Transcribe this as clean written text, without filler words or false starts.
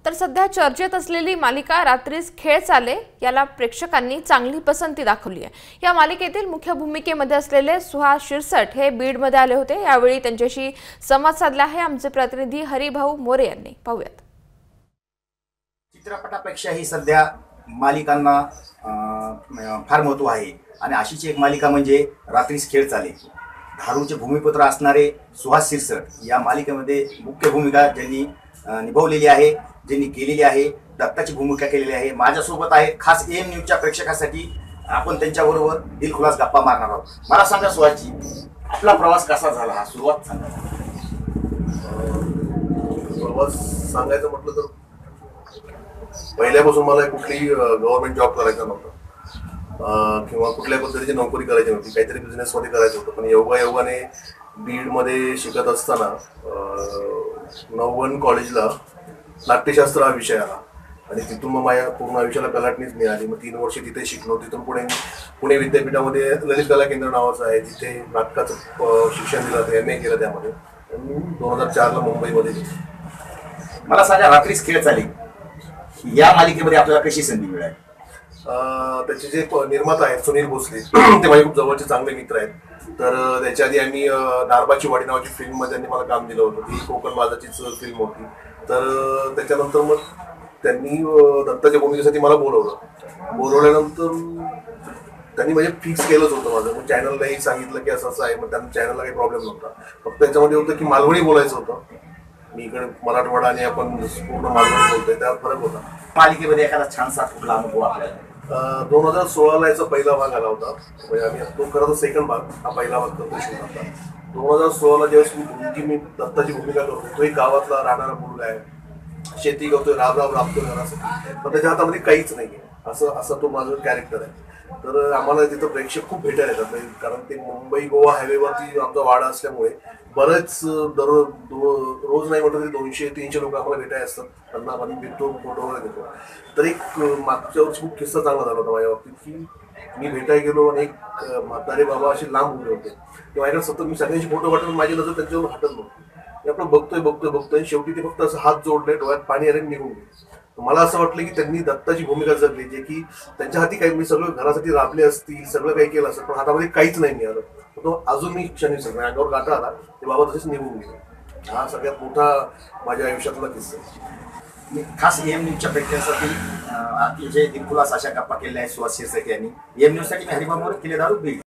तर सध्या चर्चेत असलेली मालिका रात्रीस खेळ चाले याला प्रेक्षकांनी चांगली पसंती दाखवली आहे। या मालिकेतील मुख्य भूमिकेमध्ये असलेले सुहास शिरसट हे बीडमध्ये आले होते। यावेळी त्यांच्याशी संवाद साधला आहे आमचे प्रतिनिधी हरिभाऊ मोरे यांनी। पाहूयात। चित्रपटापेक्षा ही सध्या मालिकांना फार महत्त्व आहे आणि अशीच एक मालिका म्हणजे रात्रीस खेळ चाले। धारूरचे भूमिपुत्र असणारे सुहास शिरसट या मालिकेमध्ये मुख्य भूमिका ज्यांनी निभावलेली आहे, ज्यांनी केलेली आहे, दत्ताची भूमिका केलेली आहे। माझ्यासोबत आहे खास एम न्यूजच्या प्रेक्षकासाठी आपण त्यांच्याबरोबर दिलखुलास गप्पा मारणार आहोत। मला सांगा सुहासजी, आपला प्रवास कसा झाला, हा सुरुवात सांगा। प्रवास सांगायचं म्हटलं तर पहिल्यापासून मला कुठलीही गव्हर्नमेंट जॉब करायचा नव्हता किंवा कुठल्या पद्धतीची नोकरी करायची नव्हती, काहीतरी बिझनेसमध्ये करायचं होतं। पण योगाने बीडमध्ये शिकत असताना नववन कॉलेजला नाट्यशास्त्र हा विषय आला आणि तिथून मग माझ्या पूर्ण आयुष्याला कलाटणीच मिळाली। मग 3 वर्ष तिथे शिकलो। तिथून पुणे विद्यापीठामध्ये ललित कला केंद्र नावाचं आहे, तिथे नाटकाचं शिक्षण दिलं, MA केलं त्यामध्ये। 2004ला मुंबईमध्ये मला सांगा, रात्रीस खेळ चाले या मालिकेमध्ये आपल्याला कशी संधी मिळाली? त्याचे जे निर्माता आहेत सुनील भोसले, ते माझे खूप जवळचे चांगले मित्र आहेत। तर त्याच्या आधी आम्ही नारबाची वाडी नावाची फिल्ममध्ये त्यांनी मला काम दिलं होतं। ती कोकण माझाचीच फिल्म होती। तर त्याच्यानंतर मग त्यांनी दत्ताच्या भूमिकेसाठी मला बोलवल्यानंतर त्यांनी म्हणजे फिक्स केलंच होतं माझं। मग चॅनललाही सांगितलं की असं आहे। मग त्यांना चॅनलला काही प्रॉब्लेम नव्हता, फक्त त्याच्यामध्ये होतं की मालवणी बोलायचं होतं। मी इकडे मराठवाडा आणि आपण पूर्ण मालवणी बोलतोय, त्यात फरक होता। मालिकेमध्ये एखादा छानसा कुठला अनुभव आपल्याला? 2016ला याचा पहिला भाग आला होता, म्हणजे आम्ही तो खरं तर सेकंड भाग, हा पहिला भाग करतो शूट होता। 2016ला ज्यावेळेस मी दत्ताची भूमिका करतो, तोही गावातला राहणारा मुलगा आहे, शेती करतोय, राबराब राबतोय घरासाठी, पण त्याच्या हातामध्ये काहीच नाही आहे, असं तो माझं कॅरेक्टर आहे। तर आम्हाला तिथं प्रेक्षक खूप भेटायला येतात, कारण ते मुंबई गोवा हायवेवरती आमचा वाडा असल्यामुळे बरेच रोज नाही म्हटलं तरी 200-300 लोक आम्हाला भेटायला असतात। त्यांना आम्ही भेटतो, फोटो वगैरे देतो। तर एक मागच्या वर्षी खूप किस्सा चांगला झाला होता माझ्या बाबतीत की मी भेटायला गेलो आणि एक म्हातारे बाबा असे लांब उभे होते, ते माझ्याकडे सतत मी सगळ्यांशी फोटो पाठवून माझी नजर त्यांच्यावर हटत नव्हती। मी आपलं बघतोय शेवटी ते फक्त असं हात जोडले, डोळ्यात पाणी आले, निघून गेले। मला असं वाटलं की त्यांनी दत्ताची भूमिका जगली, जे की त्यांच्या हाती काही, मी सगळं घरासाठी राबले असतील, सगळं काही केलं असतं, पण हातामध्ये काहीच नाही मिळालं। तो अजून मी क्षणी सगळं अंगावर गाठा आला, ते बाबा तसेच निघून गेले। हा सगळ्यात मोठा माझ्या आयुष्यातला किस्सा आहे। खास एम न्यूजच्या प्रेक्षकासाठी जे दिलखुलास अशा गप्पा केल्या आहेत सुहास शिरसट यांनी। एम न्यूजसाठी मी हरिभाऊ मोरे, किल्ले, धारूर, बीड।